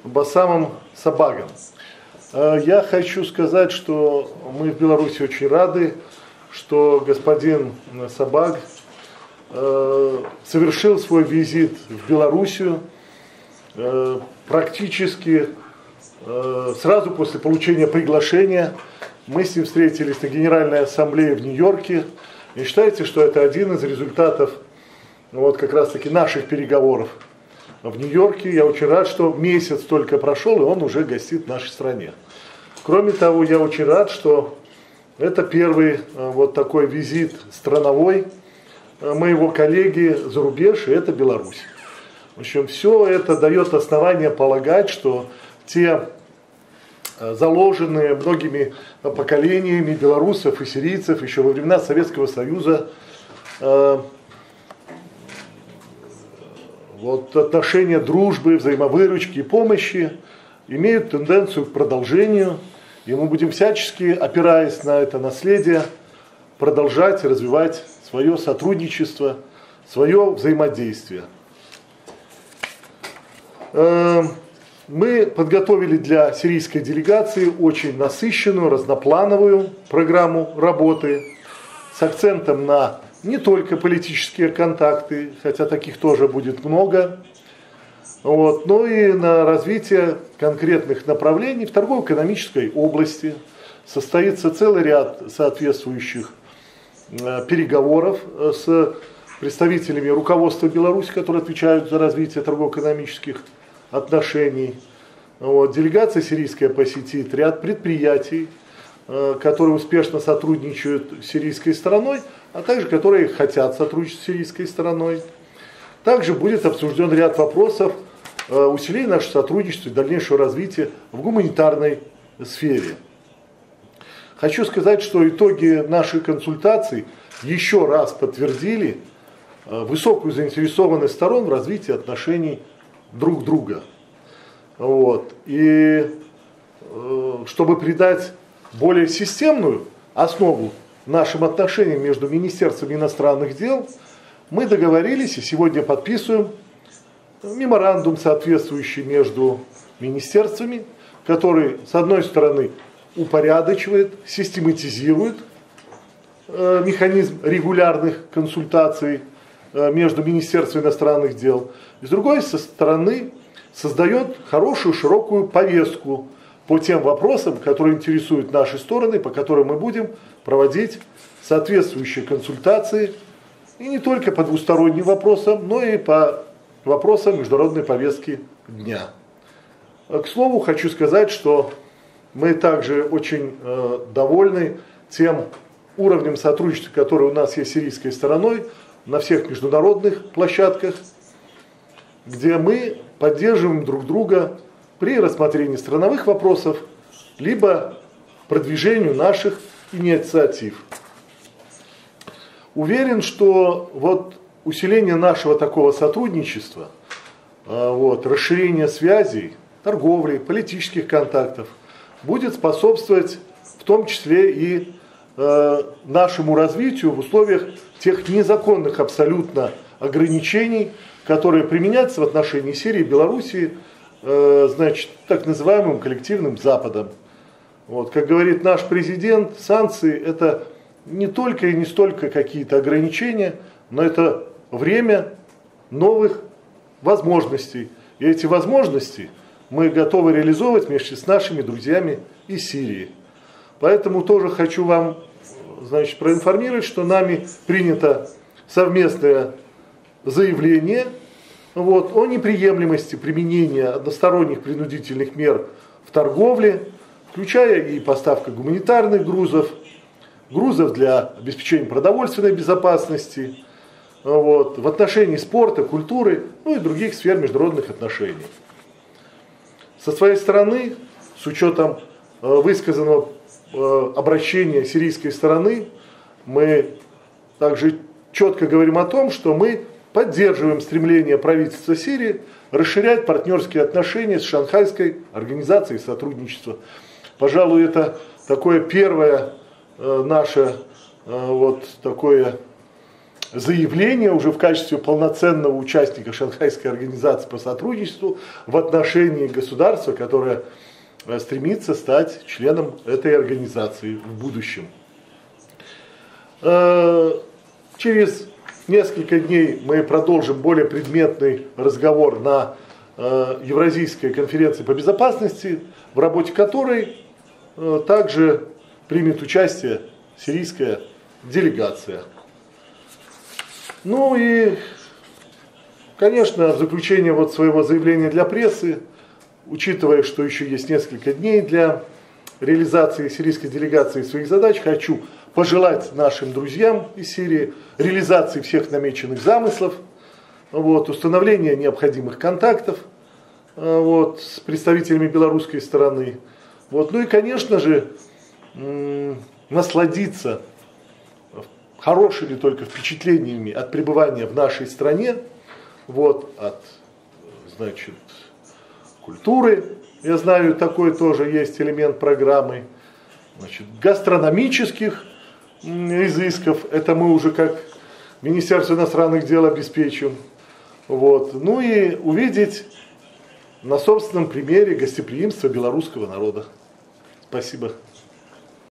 Басамом Сабагом. Я хочу сказать, что мы в Беларуси очень рады, что господин Сабаг совершил свой визит в Белоруссию практически сразу после получения приглашения. Мы с ним встретились на Генеральной Ассамблее в Нью-Йорке. И считайте, что это один из результатов вот как раз-таки наших переговоров в Нью-Йорке. Я очень рад, что месяц только прошел, и он уже гостит в нашей стране. Кроме того, я очень рад, что это первый вот такой визит страновой моего коллеги за рубеж, и это Беларусь. В общем, все это дает основание полагать, что те заложенные многими поколениями белорусов и сирийцев еще во времена Советского Союза вот отношения дружбы, взаимовыручки и помощи имеют тенденцию к продолжению, и мы будем всячески, опираясь на это наследие, продолжать развивать свое сотрудничество, свое взаимодействие. Мы подготовили для сирийской делегации очень насыщенную, разноплановую программу работы с акцентом на не только политические контакты, хотя таких тоже будет много, вот, но и на развитие конкретных направлений в торгово-экономической области. Состоится целый ряд соответствующих переговоров с представителями руководства Беларуси, которые отвечают за развитие торгово-экономических отношений. Вот. Делегация сирийская посетит ряд предприятий, которые успешно сотрудничают с сирийской стороной, а также которые хотят сотрудничать с сирийской стороной. Также будет обсужден ряд вопросов усиления нашего сотрудничества и дальнейшего развития в гуманитарной сфере. Хочу сказать, что итоги наших консультаций еще раз подтвердили высокую заинтересованность сторон в развитии отношений друг друга. Вот. И чтобы придать более системную основу нашим отношениям между Министерством иностранных дел, мы договорились и сегодня подписываем меморандум, соответствующий между министерствами, который, с одной стороны, упорядочивает, систематизирует механизм регулярных консультаций между Министерством иностранных дел, и с другой стороны, создает хорошую, широкую повестку по тем вопросам, которые интересуют наши стороны, по которым мы будем проводить соответствующие консультации, и не только по двусторонним вопросам, но и по вопросам международной повестки дня. К слову, хочу сказать, что мы также очень довольны тем уровнем сотрудничества, который у нас есть с сирийской стороной на всех международных площадках, где мы поддерживаем друг друга при рассмотрении страновых вопросов, либо продвижению наших инициатив. Уверен, что вот усиление нашего такого сотрудничества, вот, расширение связей, торговли, политических контактов будет способствовать в том числе и нашему развитию в условиях тех незаконных абсолютно ограничений, которые применяются в отношении Сирии и Белоруссии, значит, так называемым коллективным Западом. Вот, как говорит наш президент, санкции это не только и не столько какие-то ограничения, но это время новых возможностей. И эти возможности мы готовы реализовывать вместе с нашими друзьями из Сирии. Поэтому тоже хочу вам, значит, проинформировать, что нами принято совместное заявление вот, о неприемлемости применения односторонних принудительных мер в торговле, включая и поставку гуманитарных грузов, грузов для обеспечения продовольственной безопасности, вот, в отношении спорта, культуры, ну и других сфер международных отношений. Со своей стороны, с учетом высказанного обращения сирийской стороны, мы также четко говорим о том, что мы поддерживаем стремление правительства Сирии расширять партнерские отношения с Шанхайской организацией сотрудничества. Пожалуй, это такое первое наше вот такое заявление уже в качестве полноценного участника Шанхайской организации по сотрудничеству в отношении государства, которое стремится стать членом этой организации в будущем. Через несколько дней мы продолжим более предметный разговор на Евразийской конференции по безопасности, в работе которой также примет участие сирийская делегация. Ну и, конечно, в заключение вот своего заявления для прессы, учитывая, что еще есть несколько дней для реализации сирийской делегации своих задач, хочу пожелать нашим друзьям из Сирии реализации всех намеченных замыслов, вот, установления необходимых контактов вот, с представителями белорусской стороны. Вот, ну и, конечно же, насладиться хорошими только впечатлениями от пребывания в нашей стране, вот, от, значит, культуры, я знаю, такой тоже есть элемент программы, значит, гастрономических изысков, это мы уже как Министерство иностранных дел обеспечим, вот, ну и увидеть на собственном примере гостеприимство белорусского народа. Спасибо.